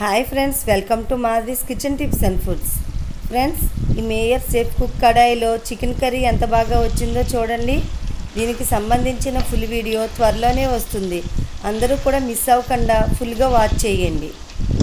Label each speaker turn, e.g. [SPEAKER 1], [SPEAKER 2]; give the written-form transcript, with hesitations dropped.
[SPEAKER 1] Hi friends, welcome to Madhavi's kitchen tips and foods. Friends, ఈ Meyer safe cook కడాయిలో chicken curry ఎంత బాగా వచ్చిందో చూడండి. దీనికి సంబంధించిన ఫుల్ వీడియో త్వరలోనే వస్తుంది. అందరూ కూడా మిస్ అవ్వకుండా ఫుల్గా వాచ్ చేయండి.